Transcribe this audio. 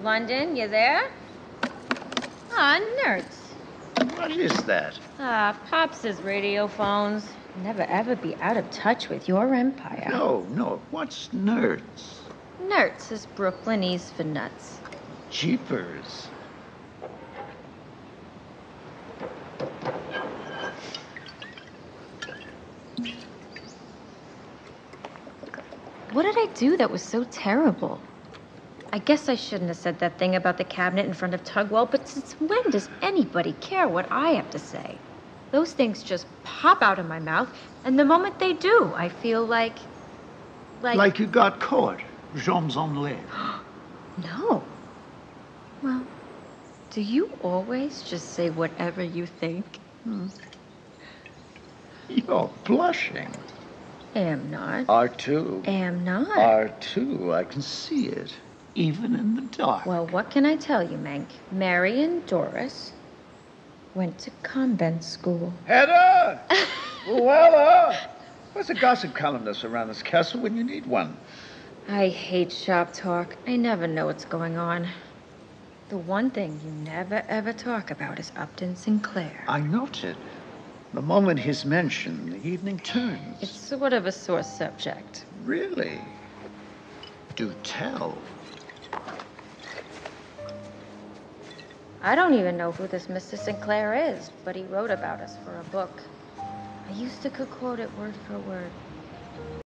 London, you there? Ah, Nerts. What is that? Pops' radio phones. Never ever be out of touch with your empire. No. What's Nerds? Nerts is Brooklynese for nuts. Jeepers. What did I do that was so terrible? I guess I shouldn't have said that thing about the cabinet in front of Tugwell, but since when does anybody care what I have to say? Those things just pop out of my mouth, and the moment they do, I feel like... Like you got caught. Jambes en l'air. No. Well, do you always just say whatever you think? You're blushing. Am not. R2. Am not. R2, I can see it. Even in the dark. Well, what can I tell you, Mank? Mary and Doris went to convent school. Hedda! Luella! Where's a gossip columnist around this castle when you need one? I hate shop talk. I never know what's going on. The one thing you never, ever talk about is Upton Sinclair. I noted. The moment he's mentioned, the evening turns. It's sort of a sore subject. Really? Do tell. I don't even know who this Mr. Sinclair is, but he wrote about us for a book. I used to could quote it word for word.